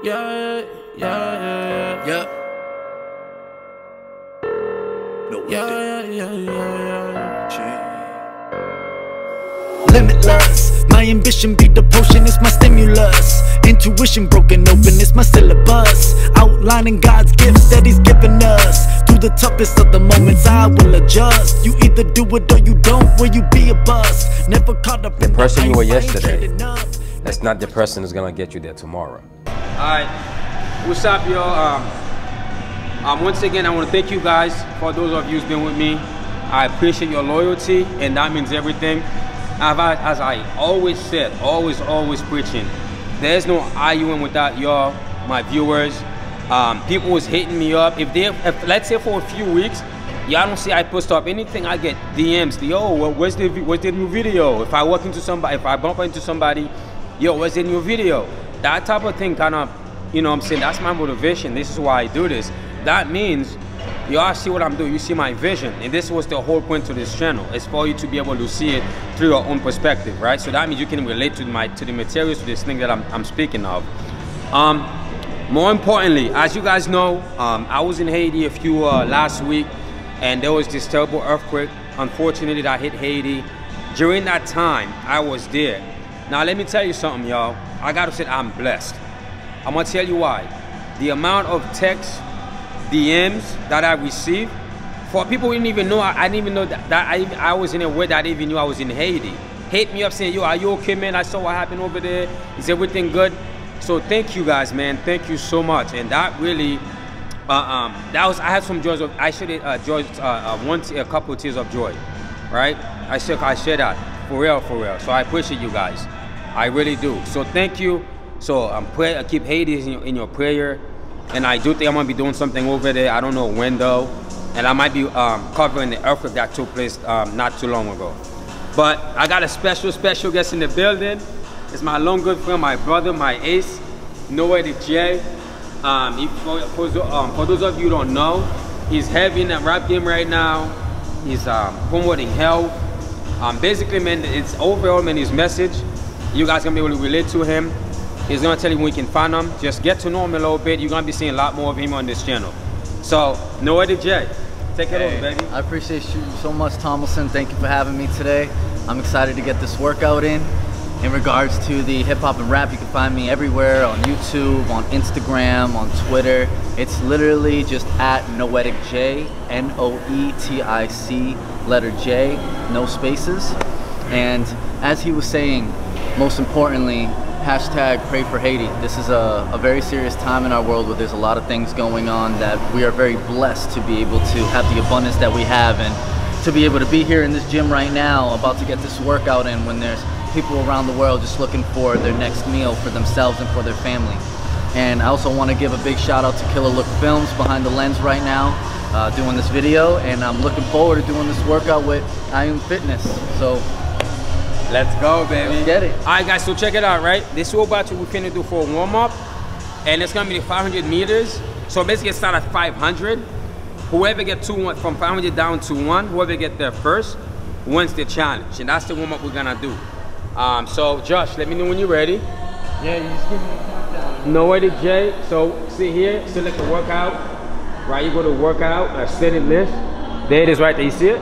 Yeah, yeah, yeah, Yep. No, Limitless, my ambition be the potion, it's my stimulus. Intuition broken open, it's my syllabus. Outlining God's gifts that He's given us. Through the toughest of the moments, I will adjust. You either do it or you don't, will you be a bust? Never caught up in The person you were hype, I ain't yesterday, trading up. that's not the person who's gonna get you there tomorrow. Alright, what's up, y'all? Once again, I want to thank you guys for those of you who's been with me. I appreciate your loyalty, and that means everything. As I always said, always preaching, there's no arguing without y'all, my viewers. People was hitting me up. If let's say for a few weeks, y'all don't see I post up anything, I get DMs. Yo, where's the new video? If I walk into somebody, if I bump into somebody, yo, where's the new video? That type of thing kind of, you know what I'm saying, that's my motivation. This is why I do this. That means y'all see what I'm doing, you see my vision, and this was the whole point to this channel. It's for you to be able to see it through your own perspective, right? So that means you can relate to the materials, to this thing that I'm speaking of. More importantly, as you guys know, I was in Haiti last week, and there was this terrible earthquake, unfortunately, that hit Haiti. During that time, I was there. Now let me tell you something, y'all. I gotta say I'm blessed. I'm gonna tell you why. The amount of texts, DMs that I received, for people who didn't even know, I didn't even know that I was in a way that I even knew I was in Haiti. Hit me up saying, yo, are you okay, man? I saw what happened over there. Is everything good? So thank you guys, man. Thank you so much. And that really, I had some joys of, I shared a couple of tears of joy, right? I shared that, for real. So I appreciate you guys. I really do. So thank you. So keep Haiti in your prayer. And I do think I'm gonna be doing something over there. I don't know when though. And I might be covering the earthquake that took place not too long ago. But I got a special guest in the building. It's my long good friend, my brother, my ace, Noah the J. For those of you who don't know, he's heavy in that rap game right now. He's promoting health. Basically, man, it's overall, man, his message. You guys gonna be able to relate to him. He's gonna tell you when you can find him. Just get to know him a little bit. You're gonna be seeing a lot more of him on this channel. So, Noah the J, take it over, baby. I appreciate you so much, Tomlinson. Thank you for having me today. I'm excited to get this workout in. In regards to the hip hop and rap, you can find me everywhere, on YouTube, on Instagram, on Twitter. It's literally just at Noetic J, N-O-E-T-I-C, letter J, no spaces. And as he was saying, most importantly, hashtag pray for Haiti. This is a very serious time in our world where there's a lot of things going on that we are very blessed to be able to have the abundance that we have, and to be able to be here in this gym right now about to get this workout in when there's people around the world just looking for their next meal for themselves and for their family. And I also want to give a big shout out to Killer Look Films behind the lens right now, doing this video, and I'm looking forward to doing this workout with IM Fitness. So let's go, baby. Let's get it. All right, guys, so check it out, right? This is what we're finna do for a warm-up, and it's gonna be 500 meters. So basically it starts at 500. Whoever gets from 500 down to 1, whoever get there first wins the challenge, and that's the warm-up we're gonna do. So Josh, let me know when you're ready. yeah. You just give me a countdown. Noah the J. So sit here, select the workout. Right, you go to workout, set it list. There it is right there, you see it?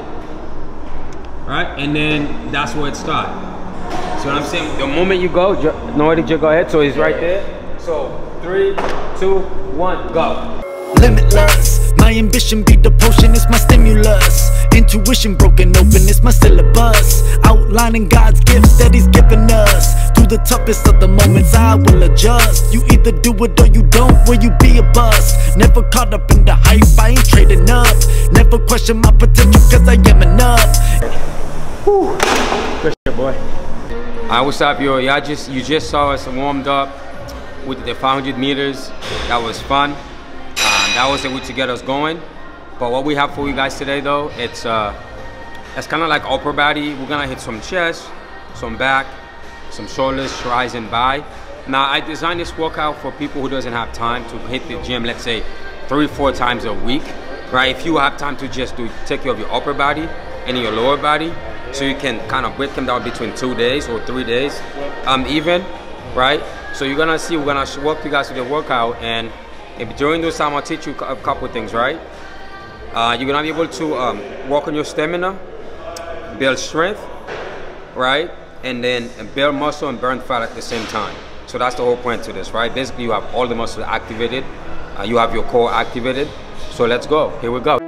Right, and then that's where it starts. So what I'm saying, the moment you go, Noah the J, go ahead. So it's right there. So 3, 2, 1, go. Limitless, my ambition be the potion, it's my stimulus. Intuition broken open, it's my syllabus. Outlining God's gifts that He's given us. Through the toughest of the moments, I will adjust. You either do it or you don't, will you be a bust? Never caught up in the hype, I ain't trading up. Never question my potential, cause I am enough. Whew. Good shit, boy. Alright, what's up, yo? You just saw us warmed up with the 500 meters. That was fun. That was a way to get us going. But what we have for you guys today, though, it's kind of like upper body. We're gonna hit some chest, some back, some shoulders, tries, and bi. Now, I designed this workout for people who doesn't have time to hit the gym, let's say 3-4 times a week, right? If you have time to just take care of your upper body and your lower body, so you can kind of break them down between 2 days or 3 days, even, right? So you're gonna see, we're gonna walk you guys through the workout, and if during those time I'll teach you a couple things, right? You're gonna be able to work on your stamina, build strength, right? And then build muscle and burn fat at the same time. So that's the whole point to this, right? Basically, you have all the muscles activated, you have your core activated. So let's go. Here we go.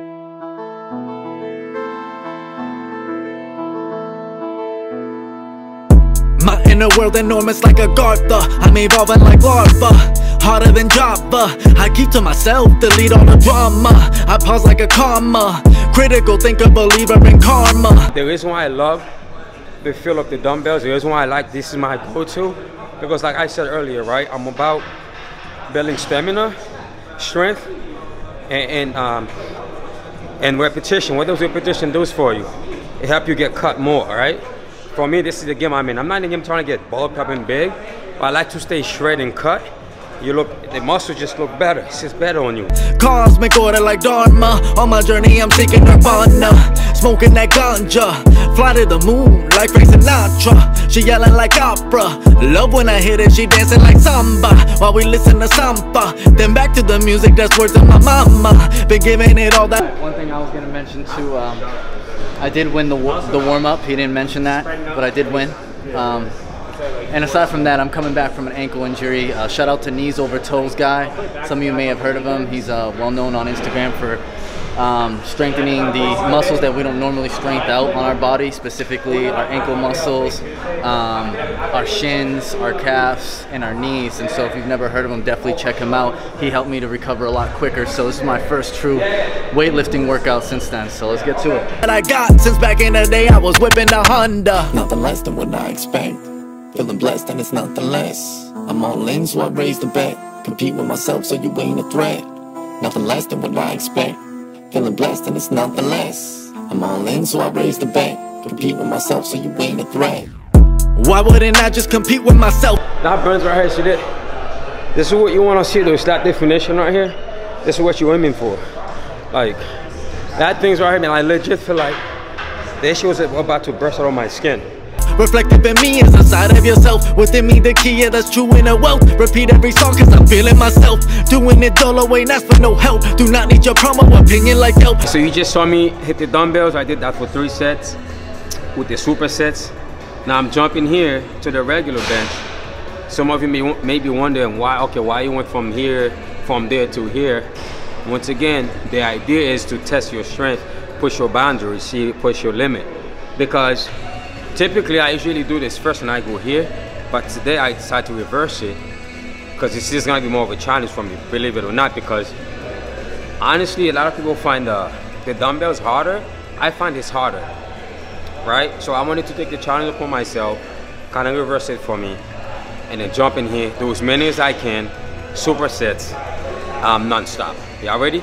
My inner world enormous like a Gartha. I'm evolving like larva, harder than Java. I keep to myself, delete all the drama. I pause like a comma, critical thinker, believer in karma. The reason why I love the feel of the dumbbells, the reason why I like this is my go-to, because like I said earlier, right, I'm about building stamina, strength, and repetition. What does repetition do for you? It helps you get cut more, right? For me, this is the game I'm in. I'm not in the game trying to get bulked up and big, but I like to stay shredded and cut. You look, the muscles just look better. It's just better on you. Cosmic order like Dharma. On my journey, I'm seeking nirvana. Smoking that ganja. Fly to the moon like Frank Sinatra. She yelling like opera. Love when I hit it, she dancing like samba. While we listen to samba. Then back to the music, that's words of my mama. Been giving it all that. One thing I was gonna mention too, I did win the warm-up. He didn't mention that, but I did win. And aside from that, I'm coming back from an ankle injury. Shout out to Knees Over Toes guy. Some of you may have heard of him. He's well known on Instagram for strengthening the muscles that we don't normally strengthen out on our body, specifically our ankle muscles, our shins, our calves, and our knees. And so if you've never heard of him, definitely check him out. He helped me to recover a lot quicker. So this is my first true weightlifting workout since then. So let's get to it. That I got since back in the day, I was whipping the Honda. Nothing less than what I expect. Feeling blessed and it's nothing less. I'm all in, so I raise the bet. Compete with myself, so you ain't a threat. Nothing less than what I expect. Feeling blessed and it's nothing less. I'm all in, so I raise the bet. Compete with myself, so you ain't a threat. Why wouldn't I just compete with myself? That burns right here, see that? This is what you want to see, though. It's that definition right here. This is what you're aiming for. Like, that thing's right here, man. I legit feel like this shit was about to burst out of my skin. Reflective in me is a side of yourself. Within me the key, yeah, that's true in a wealth. Repeat every song cause I'm feeling myself. Doing it all away, and ask for no help. Do not need your promo opinion like help. So you just saw me hit the dumbbells. I did that for 3 sets with the supersets. Now I'm jumping here to the regular bench. Some of you may be wondering why, okay, why you went from there to here. Once again, the idea is to test your strength, push your boundaries, see, push your limit. Because typically, I usually do this first and I go here, but today I decided to reverse it because it's just gonna be more of a challenge for me, believe it or not, because honestly, a lot of people find the dumbbells harder. I find it's harder, right? So I wanted to take the challenge upon myself, kind of reverse it for me, and then jump in here, do as many as I can, supersets, non-stop. Y'all ready?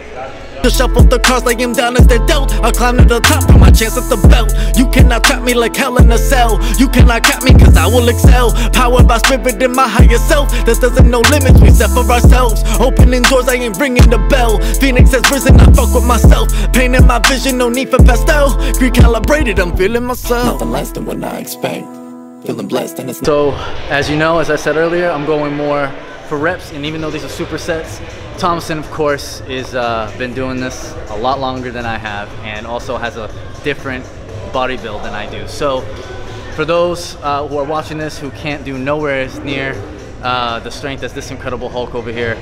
Shuffle the cards, lay him down as they're dealt. I climb to the top for my chance at the belt. You cannot trap me like hell in a cell. You cannot cap me cause I will excel. Powered by spirit in my higher self. There doesn't no limits we set for ourselves. Opening doors, I ain't ringing the bell. Phoenix has risen, I fuck with myself. Painting my vision, no need for pastel. Recalibrated, I'm feeling myself. Nothing less than what I expect. Feeling blessed and it's So, as you know, as I said earlier, I'm going more for reps, and even though these are supersets, Thompson, of course, is been doing this a lot longer than I have, and also has a different body build than I do. So, for those who are watching this who can't do nowhere near the strength as this Incredible Hulk over here,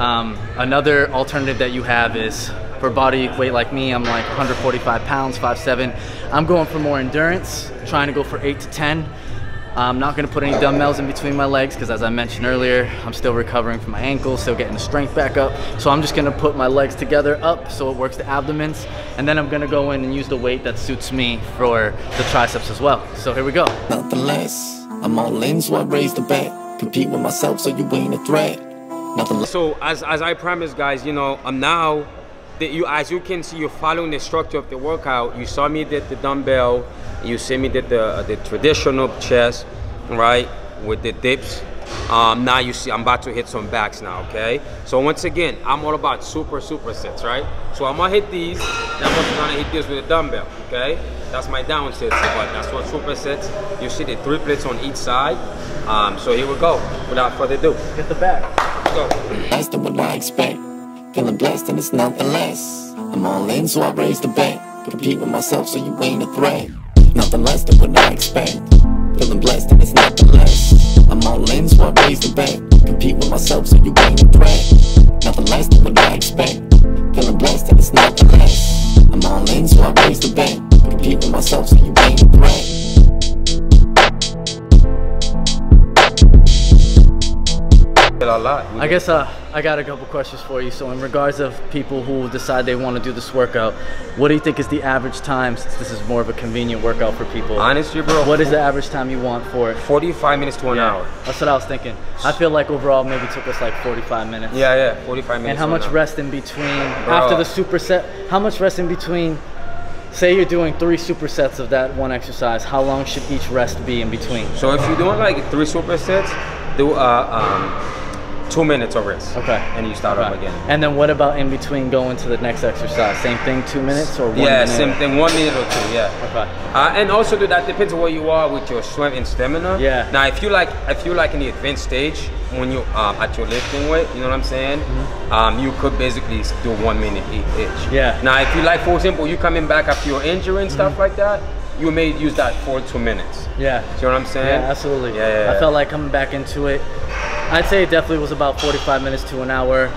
another alternative that you have is for body weight like me. I'm like 145 pounds, 5'7". I'm going for more endurance, trying to go for 8 to 10. I'm not gonna put any dumbbells in between my legs because, as I mentioned earlier, I'm still recovering from my ankle, still getting the strength back up. So I'm just gonna put my legs together up so it works the abdomens, and then I'm gonna go in and use the weight that suits me for the triceps as well. So here we go. nothing less. I'm all in, so I raise the bet. Compete with myself, so you ain't a threat. Nothing less. So as I promised, guys, you know, I'm now, as you can see, you're following the structure of the workout. You saw me did the dumbbell, you see me did the traditional chest, right, with the dips. Now you see I'm about to hit some backs now, okay? So once again, I'm all about super sets, right? So I'm gonna hit these, and I'm also gonna hit this with a dumbbell, okay? That's my down sets, but that's what super sets. You see the 3 plates on each side. So here we go, without further ado. Get the back. Let's go. Less than what I expect. Feeling blessed and it's nothing less. I'm all in, so I raise the bet. Compete with myself, so you ain't a threat. Nothing less than what I expect. Feeling blessed and it's nothing less. I'm all in, so I raise the bet. Compete with myself, so you ain't a threat. Nothing less than what I expect. Feeling blessed and it's nothing less. I'm all in, so I raise the bet. Compete with myself, so you ain't a threat. A lot. I guess I got a couple questions for you. So in regards of people who decide they want to do this workout, what do you think is the average time, since this is more of a convenient workout for people? Honestly, bro, What is the average time you want for it? 45 minutes to an hour. That's what I was thinking. I feel like overall maybe took us like 45 minutes. Yeah, 45 minutes. And how to an much hour. rest in between, after the superset, how much rest in between, say you're doing 3 supersets of that one exercise, how long should each rest be in between? So if you're doing like 3 supersets, do 2 minutes of rest. Okay. And you start up again. And then what about in between going to the next exercise? Same thing, 2 minutes or 1 minute? Yeah, same thing, 1 minute or 2, yeah. Okay. And also that depends on where you are with your strength and stamina. Yeah. Now if you like in the advanced stage, when you at your lifting weight, you know what I'm saying? You could basically do 1 minute each. Yeah. Now if you like, for example, you coming back after your injury and stuff like that, you may use that for 2 minutes. Yeah. See what I'm saying? Yeah, absolutely. Yeah. I felt like coming back into it, I'd say it definitely was about 45 minutes to an hour,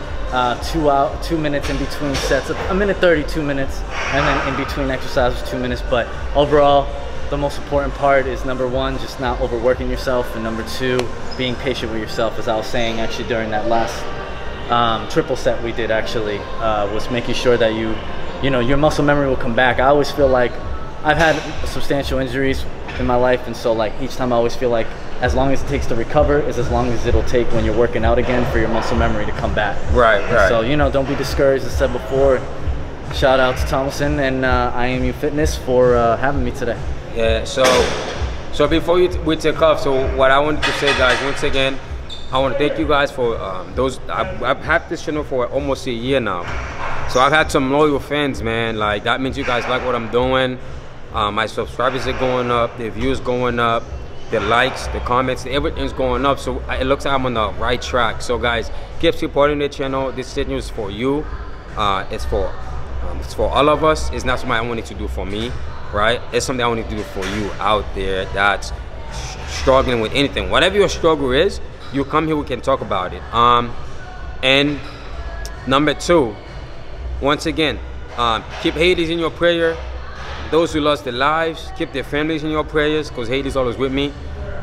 2 minutes in between sets, a minute 30, 2 minutes, and then in between exercises 2 minutes. But overall, the most important part is number 1, just not overworking yourself, and number 2, being patient with yourself. As I was saying actually during that last triple set we did actually, was making sure that you know, your muscle memory will come back. I always feel like I've had substantial injuries in my life, and so like each time I always feel like as long as it takes to recover is as long as it'll take when you're working out again for your muscle memory to come back. Right. So, you know, don't be discouraged. As I said before, shout out to Thomason and IMU Fitness for having me today. Yeah, so before we take off, so what I wanted to say, guys, once again, I want to thank you guys for those. I've had this channel for almost a year now, so I've had some loyal fans, man. Like, that means you guys like what I'm doing. My subscribers are going up, the views going up, the likes, the comments, everything's going up. So it looks like I'm on the right track. So guys, keep supporting the channel. This channel is for you. It's for all of us. It's not something I wanted to do for me, right? It's something I want to do for you out there that's struggling with anything. Whatever your struggle is, you come here, we can talk about it. And number 2, once again, keep Hades in your prayer. Those who lost their lives, keep their families in your prayers, because Hades is always with me.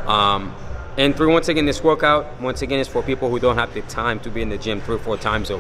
And 3, once again, this workout, once again, is for people who don't have the time to be in the gym 3 or 4 times a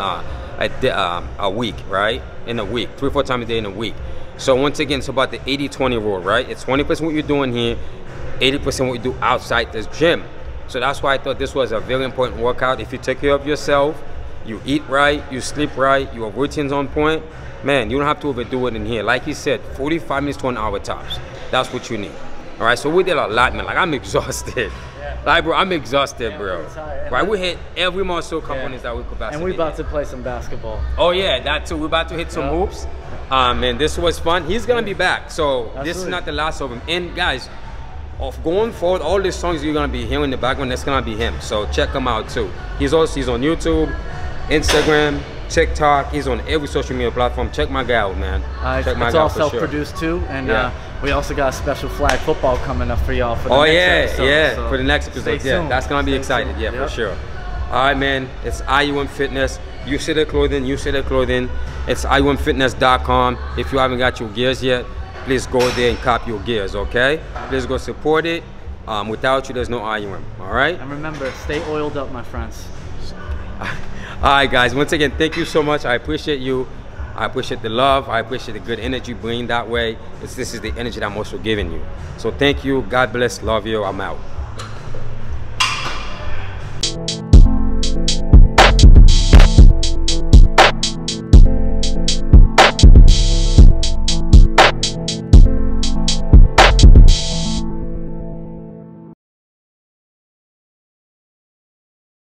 week, right? In a week, 3 or 4 times a day in a week. So once again, it's about the 80-20 rule, right? It's 20% what you're doing here, 80% what you do outside this gym. So that's why I thought this was a very important workout. If you take care of yourself, you eat right, you sleep right, your routine's on point, man, you don't have to overdo it in here. Like you said, 45 minutes to an hour tops. That's what you need. All right, so we did a lot, man. Like, I'm exhausted. Yeah. Like, bro, I'm exhausted, bro. Right, we hit every muscle components that we could possibly. And we're about to play some basketball. Oh yeah, that too. We're about to hit some hoops. And this was fun. He's gonna be back, so this is not the last of him. And guys, of going forward, all these songs you're gonna be hearing in the background, that's gonna be him. So check him out too. He's on YouTube, Instagram, TikTok. He's on every social media platform. Check my guy out, man. Check my it's guy all for self-produced too, and we also got special flag football coming up for y'all for the next episode. So for the next episode. Yeah, that's gonna be exciting. Yeah, for sure. All right, man. It's IUM Fitness. You see the clothing. You see the clothing. It's IUMFitness.com. If you haven't got your gears yet, please go there and cop your gears. Okay? Please go support it. Without you, there's no IUM. All right? And remember, stay oiled up, my friends. All right, guys. Once again, thank you so much. I appreciate you. I appreciate the love. I appreciate the good energy you bring that way. This is the energy that I'm also giving you. So thank you. God bless. Love you. I'm out.